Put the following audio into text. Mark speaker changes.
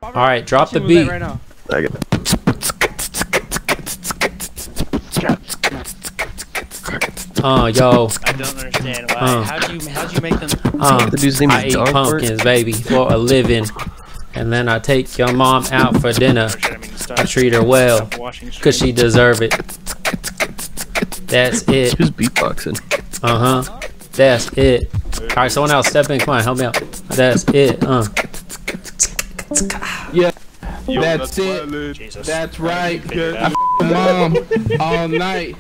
Speaker 1: Alright, drop the beat.
Speaker 2: Right now.
Speaker 3: I get
Speaker 1: Yo.
Speaker 4: I don't understand why. How'd you make them?
Speaker 3: the dude's name
Speaker 1: I
Speaker 3: is
Speaker 1: eat
Speaker 3: Dog
Speaker 1: pumpkins, baby, for a living. And then I take your mom out for dinner. I treat her well, cause she deserve it. That's it.
Speaker 3: Who's beatboxing?
Speaker 1: That's it. Alright, someone else step in. Come on, help me out. That's it.
Speaker 5: Yeah. That's it.
Speaker 4: Jesus.
Speaker 5: That's right. I f***ed mom all night.